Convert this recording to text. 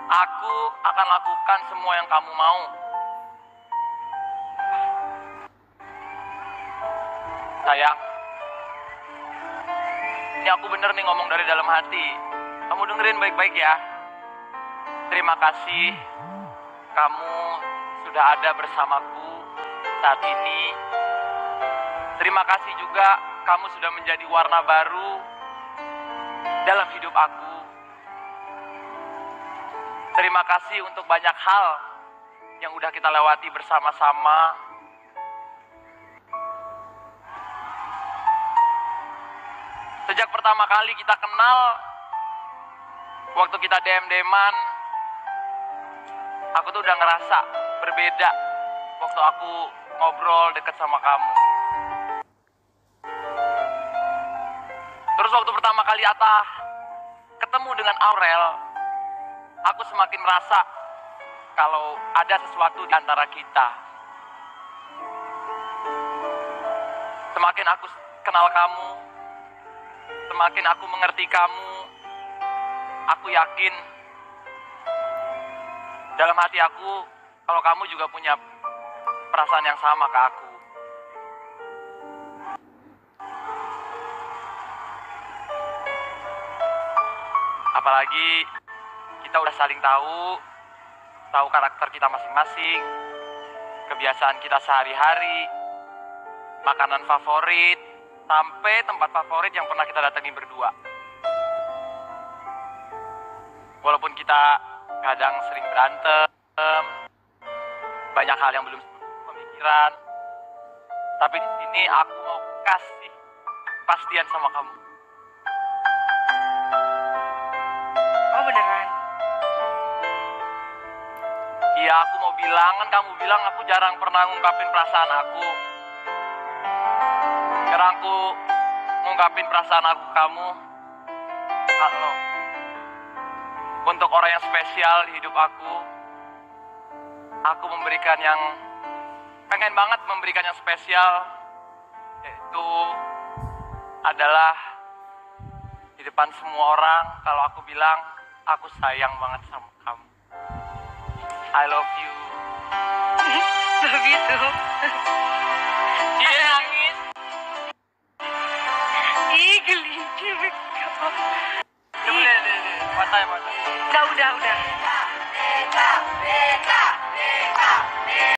Aku akan lakukan semua yang kamu mau. Sayang, ini aku bener nih ngomong dari dalam hati. Kamu dengerin baik-baik ya. Terima kasih kamu sudah ada bersamaku saat ini. Terima kasih juga kamu sudah menjadi warna baru dalam hidup aku. Terima kasih untuk banyak hal yang udah kita lewati bersama-sama. Sejak pertama kali kita kenal, waktu kita DM-deman, aku tuh udah ngerasa berbeda waktu aku ngobrol deket sama kamu. Terus waktu pertama kali Atta ketemu dengan Aurel, aku semakin merasa kalau ada sesuatu di antara kita. Semakin aku kenal kamu, semakin aku mengerti kamu, aku yakin dalam hati aku kalau kamu juga punya perasaan yang sama ke aku. Apalagi kita udah saling tahu karakter kita masing-masing, kebiasaan kita sehari-hari, makanan favorit, sampai tempat favorit yang pernah kita datangi berdua. Walaupun kita kadang sering berantem, banyak hal yang belum pemikiran, tapi di sini aku mau kasih kepastian sama kamu. Oh beneran? Iya, aku mau bilang, kan kamu bilang aku jarang pernah ngungkapin perasaan aku. Sekarang aku ngungkapin perasaan aku ke kamu. Kalau untuk orang yang spesial di hidup aku pengen banget memberikan yang spesial, yaitu adalah di depan semua orang kalau aku bilang aku sayang banget sama kamu. I love you. Love you too.